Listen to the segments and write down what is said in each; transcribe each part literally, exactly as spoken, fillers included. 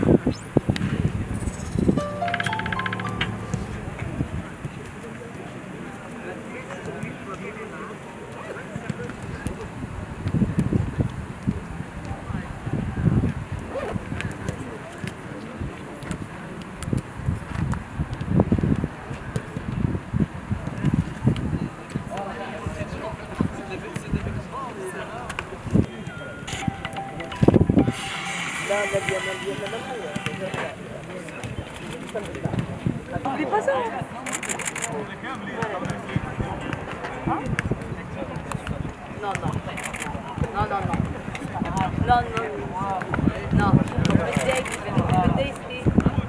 N'oublie pas ça. Non, non. Non, non, non. Non, non. Non. بدي بدي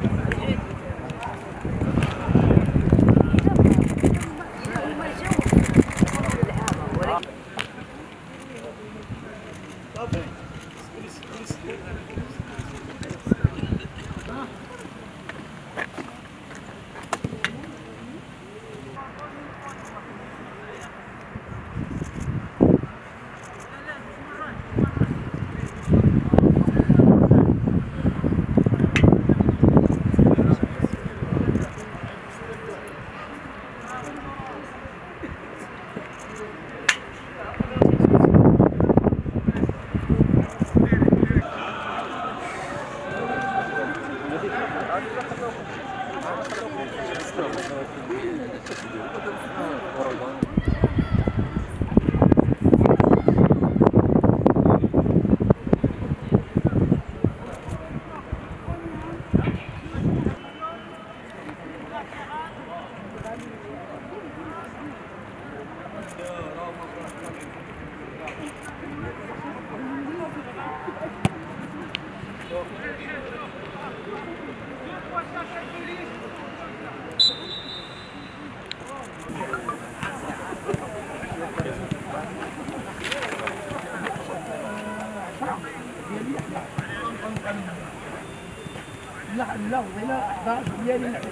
لا لا ولا ضاع ديالي لا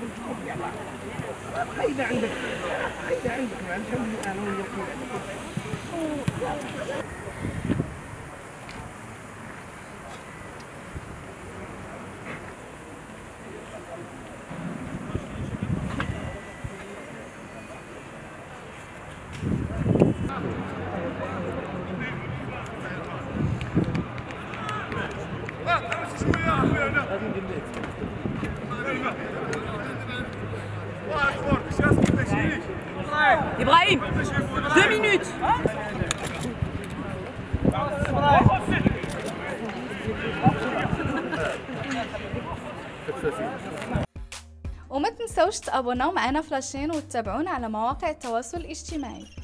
خايده عندك خايده عندك معلش انا وياك Ibrahim, deux minutes. وما تنسوش تابوناو معنا فلاشين وتتابعونا على مواقع التواصل الاجتماعي.